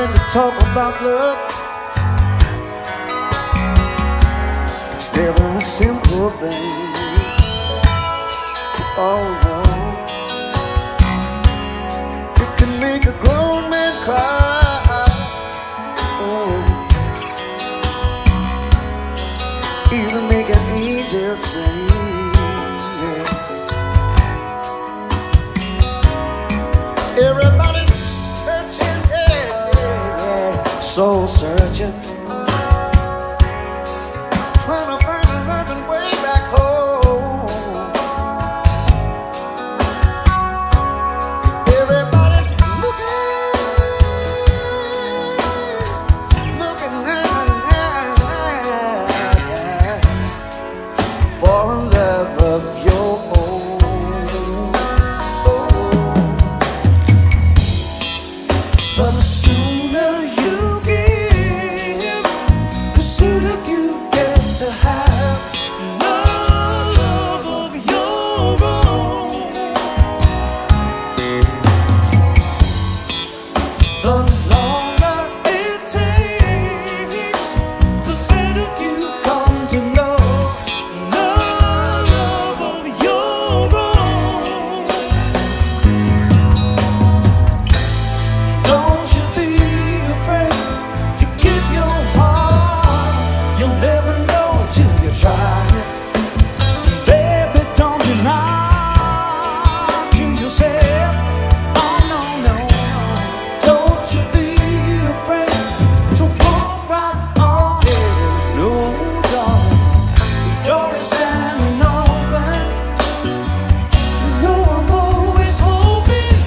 when to talk about love. It's never a simple thing. Oh no, it can make a grown man cry. Oh, either make an angel sing. Yeah. Everybody's searching, yeah, soul searching, trying to find a loving way back home. Everybody's looking for a love of your own. But the sooner you give, the sooner you get to have love of your own. The longer it takes, the better you come to know love of your own. Don't you be afraid to give your heart. You'll never know till you try it. Baby, don't deny to yourself. Oh no, no, no. Don't you be afraid to walk right on in. No, darling, the door is standing open. You know I'm always hoping.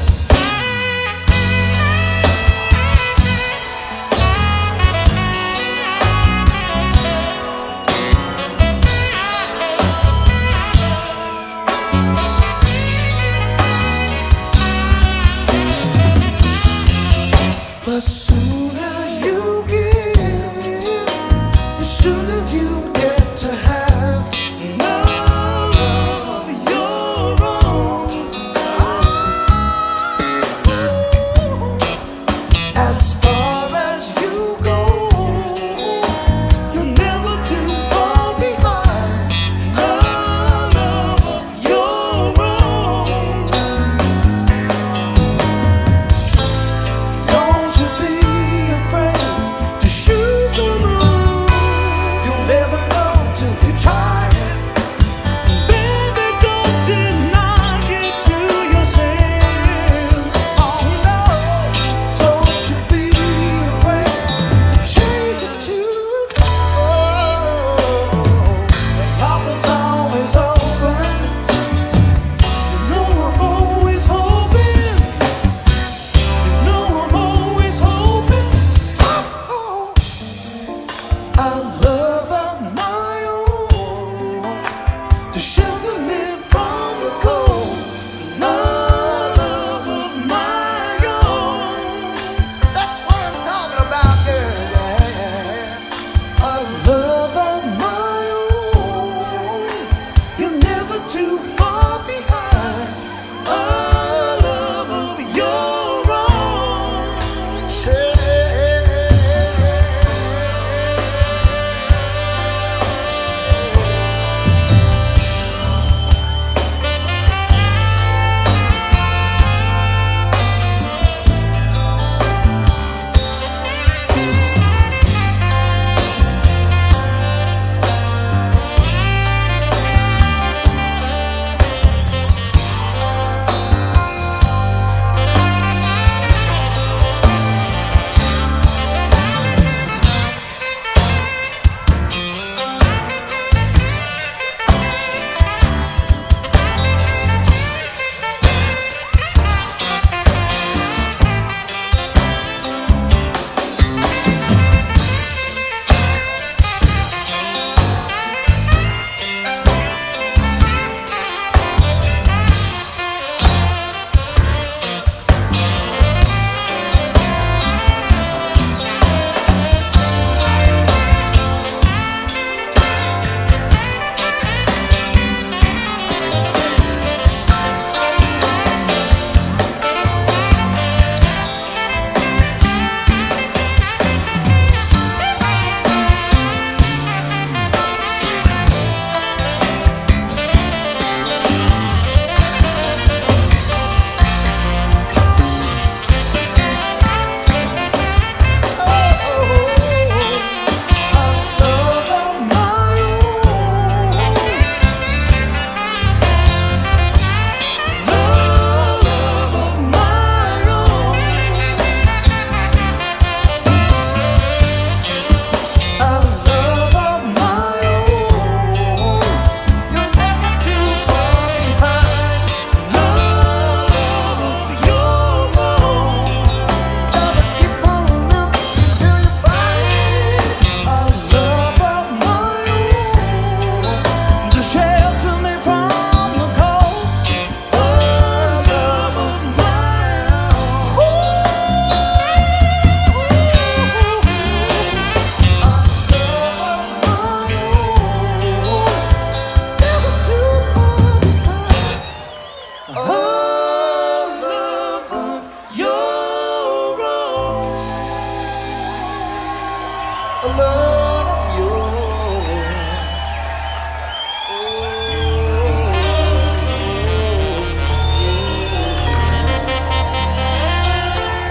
The sooner you give, the sooner you get to have love of your own. As far as you go, you're never too far behind love of your own. Don't you be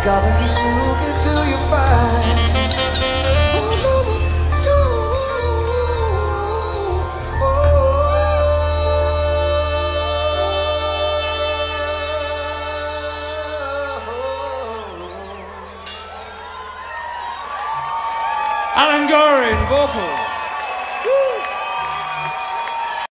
gotta keep looking till you find. Alan Gorin, vocals.